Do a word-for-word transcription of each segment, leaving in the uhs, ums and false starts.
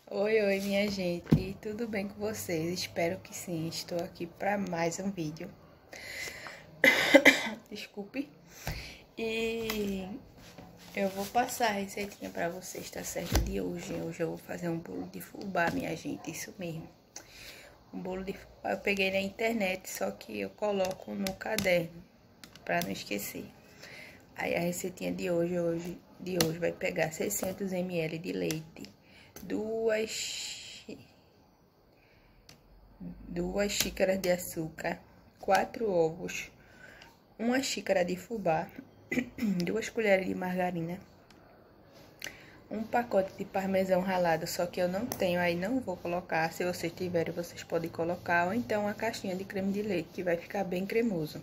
Oi, oi, minha gente, tudo bem com vocês? Espero que sim. Estou aqui para mais um vídeo. Desculpe. E eu vou passar a receitinha para vocês, tá certo? De hoje. Hoje eu vou fazer um bolo de fubá, minha gente, isso mesmo. Um bolo de fubá eu peguei na internet, só que eu coloco no caderno para não esquecer. Aí a receitinha de hoje, hoje, de hoje vai pegar seiscentos mililitros de leite, duas, duas xícaras de açúcar, quatro ovos, uma xícara de fubá, duas colheres de margarina, um pacote de parmesão ralado, só que eu não tenho, aí não vou colocar. Se vocês tiverem, vocês podem colocar, ou então uma caixinha de creme de leite, que vai ficar bem cremoso.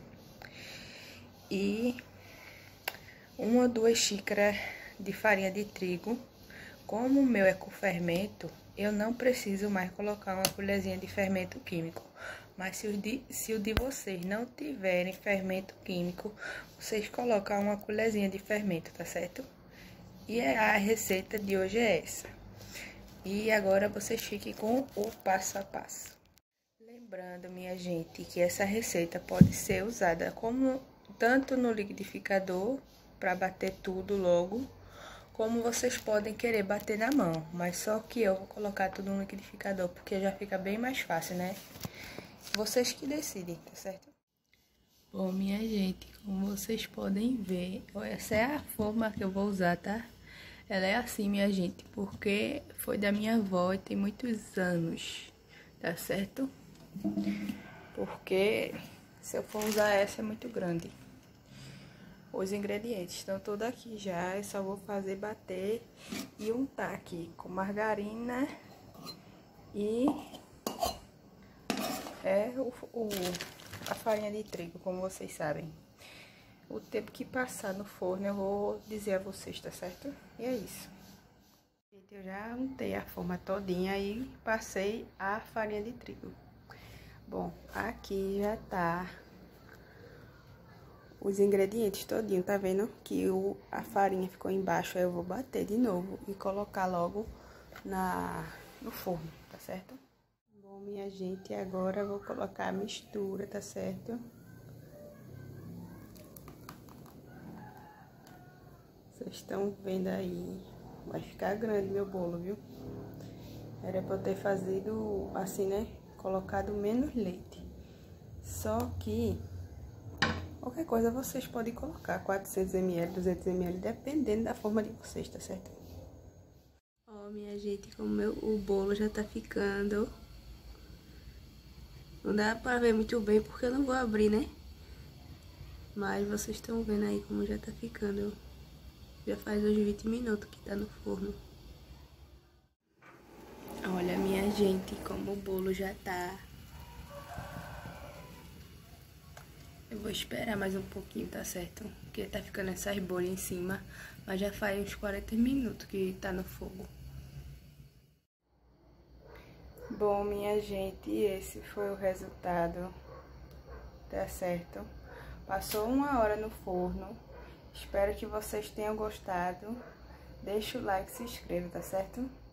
E uma ou duas xícaras de farinha de trigo. Como o meu é com fermento, eu não preciso mais colocar uma colherzinha de fermento químico. Mas se o de, se o de vocês não tiverem fermento químico, vocês colocam uma colherzinha de fermento, tá certo? E a receita de hoje é essa. E agora vocês fiquem com o passo a passo. Lembrando, minha gente, que essa receita pode ser usada como tanto no liquidificador, para bater tudo logo, como vocês podem querer bater na mão, mas só que eu vou colocar tudo no liquidificador, porque já fica bem mais fácil, né? Vocês que decidem, tá certo? Bom, minha gente, como vocês podem ver, essa é a forma que eu vou usar, tá? Ela é assim, minha gente, porque foi da minha avó e tem muitos anos, tá certo? Porque se eu for usar essa é muito grande. Os ingredientes estão todos aqui já, eu só vou fazer bater e untar aqui com margarina e é o, o, a farinha de trigo, como vocês sabem. O tempo que passar no forno eu vou dizer a vocês, tá certo? E é isso. Eu já untei a forma todinha e passei a farinha de trigo. Bom, aqui já tá os ingredientes todinho, tá vendo? Que o, a farinha ficou embaixo, aí eu vou bater de novo e colocar logo na, no forno, tá certo? Bom, minha gente, agora eu vou colocar a mistura, tá certo? Vocês estão vendo aí, vai ficar grande meu bolo, viu? Era pra eu ter fazido assim, né? Colocado menos leite. Só que qualquer coisa vocês podem colocar quatrocentos mililitros, duzentos mililitros, dependendo da forma de vocês, tá certo? Ó, minha gente, como meu, o bolo já tá ficando. Não dá pra ver muito bem porque eu não vou abrir, né? Mas vocês estão vendo aí como já tá ficando. Já faz uns vinte minutos que tá no forno. Olha, minha gente, como o bolo já tá. Eu vou esperar mais um pouquinho, tá certo? Porque tá ficando essas bolhas em cima. Mas já faz uns quarenta minutos que tá no fogo. Bom, minha gente, esse foi o resultado. Tá certo? Passou uma hora no forno. Espero que vocês tenham gostado. Deixa o like e se inscreva, tá certo?